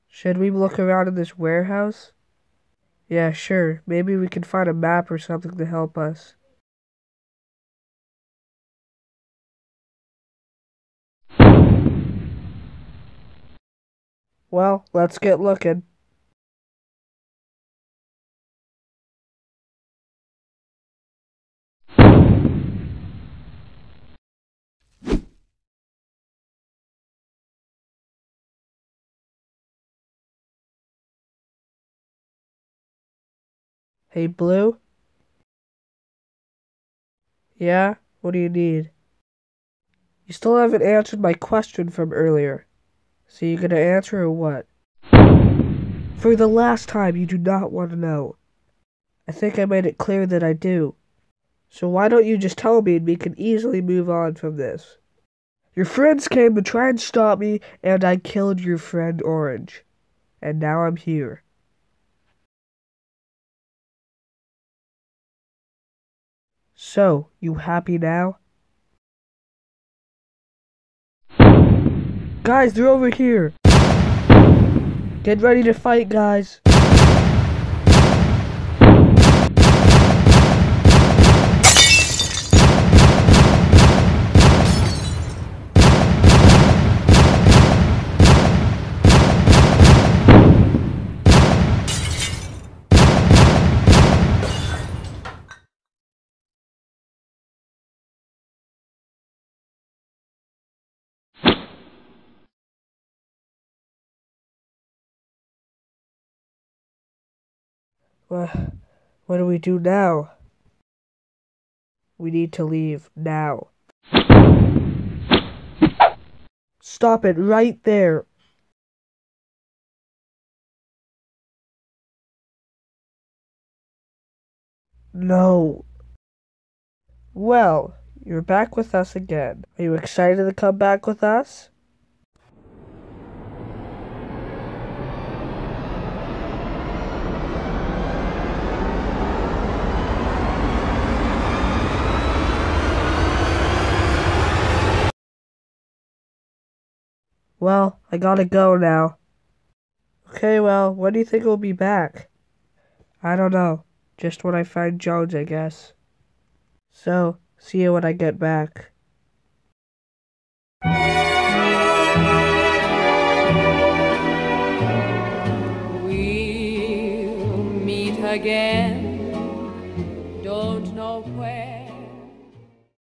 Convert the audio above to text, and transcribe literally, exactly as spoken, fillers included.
Should we look around in this warehouse? Yeah, sure. Maybe we can find a map or something to help us. Well, let's get looking. Hey, Blue? Yeah? What do you need? You still haven't answered my question from earlier. So you gonna answer or what? For the last time, you do not want to know. I think I made it clear that I do. So why don't you just tell me and we can easily move on from this? Your friends came to try and stop me, and I killed your friend Orange. And now I'm here. So, you happy now? Guys, they're over here! Get ready to fight, guys! What, what do we do now? We need to leave now. Stop it right there! No. Well, you're back with us again. Are you excited to come back with us? Well, I gotta go now. Okay, well, when do you think we'll be back? I don't know. Just when I find Jones, I guess. So, see you when I get back. We'll meet again, don't know where.